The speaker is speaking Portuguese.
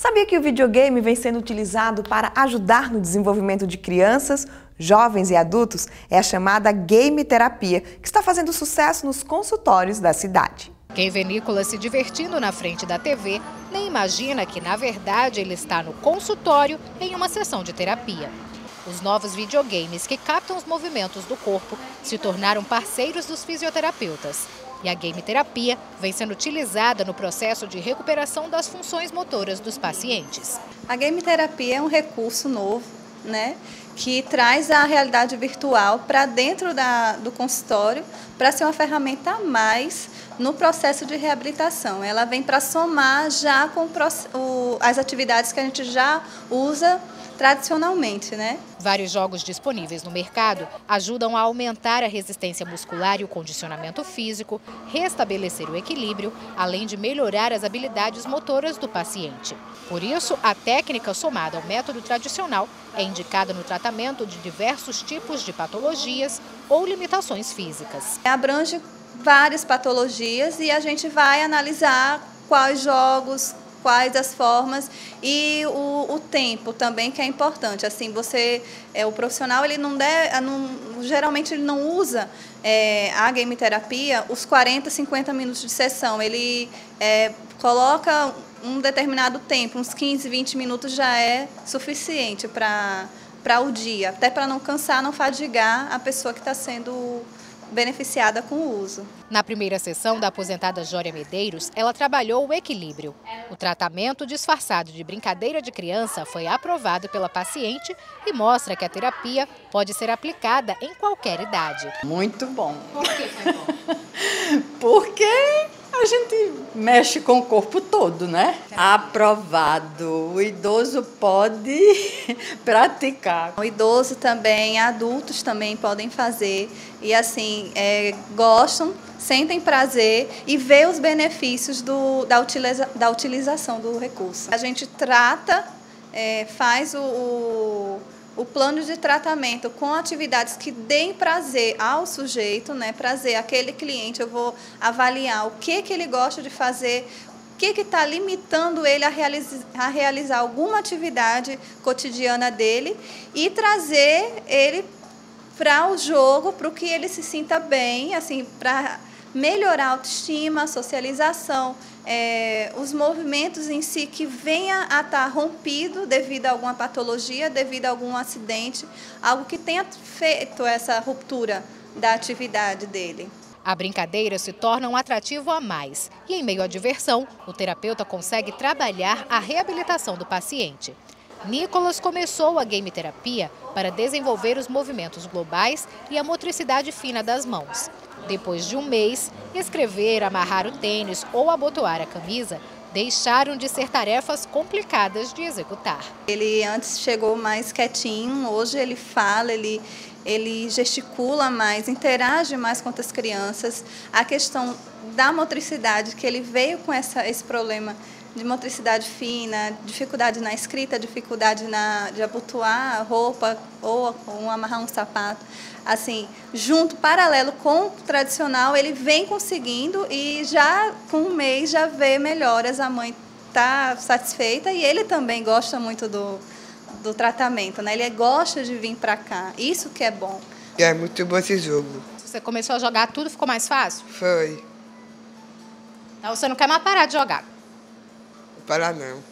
Sabia que o videogame vem sendo utilizado para ajudar no desenvolvimento de crianças, jovens e adultos? É a chamada game terapia, que está fazendo sucesso nos consultórios da cidade. Quem vê Nicolas se divertindo na frente da TV nem imagina que, na verdade, ele está no consultório em uma sessão de terapia. Os novos videogames que captam os movimentos do corpo se tornaram parceiros dos fisioterapeutas. E a game terapia vem sendo utilizada no processo de recuperação das funções motoras dos pacientes. A game terapia é um recurso novo, que traz a realidade virtual para dentro do consultório para ser uma ferramenta a mais no processo de reabilitação. Ela vem para somar já com as atividades que a gente já usa tradicionalmente, Vários jogos disponíveis no mercado ajudam a aumentar a resistência muscular e o condicionamento físico, restabelecer o equilíbrio, além de melhorar as habilidades motoras do paciente. Por isso, a técnica somada ao método tradicional é indicada no tratamento de diversos tipos de patologias ou limitações físicas. Abrange várias patologias e a gente vai analisar quais jogos, quais as formas e o tempo também, que é importante. Assim, o profissional ele geralmente ele não usa a game terapia os 40, 50 minutos de sessão. Ele coloca um determinado tempo, uns 15, 20 minutos já é suficiente para o dia, até para não cansar, não fadigar a pessoa que está sendo beneficiada com o uso. Na primeira sessão da aposentada Jória Medeiros, ela trabalhou o equilíbrio. O tratamento disfarçado de brincadeira de criança foi aprovado pela paciente e mostra que a terapia pode ser aplicada em qualquer idade. Muito bom. Por que foi bom? Porque a gente mexe com o corpo todo, Aprovado. O idoso pode praticar. O idoso também, adultos também podem fazer e assim, gostam, sentem prazer e vê os benefícios da utilização do recurso. A gente trata, faz o plano de tratamento com atividades que deem prazer ao sujeito, prazer àquele cliente. Eu vou avaliar o que ele gosta de fazer, o que está limitando ele a realizar alguma atividade cotidiana dele e trazer ele para o jogo, para que ele se sinta bem, assim, para melhorar a autoestima, a socialização, os movimentos em si que venha a estar rompido devido a alguma patologia, devido a algum acidente, algo que tenha feito essa ruptura da atividade dele. A brincadeira se torna um atrativo a mais e, em meio à diversão, o terapeuta consegue trabalhar a reabilitação do paciente. Nicolas começou a game terapia para desenvolver os movimentos globais e a motricidade fina das mãos. Depois de um mês, escrever, amarrar o tênis ou abotoar a camisa deixaram de ser tarefas complicadas de executar. Ele antes chegou mais quietinho, hoje ele fala, ele gesticula mais, interage mais com as crianças. A questão da motricidade, que ele veio com esse problema de motricidade fina, dificuldade na escrita, dificuldade de abotoar a roupa ou amarrar um sapato. Assim, junto, paralelo com o tradicional, ele vem conseguindo e já com um mês já vê melhoras. A mãe está satisfeita e ele também gosta muito do tratamento, Ele gosta de vir para cá, isso que é bom. É muito bom esse jogo. Você começou a jogar, tudo ficou mais fácil? Foi. Então você não quer mais parar de jogar? Não parar não.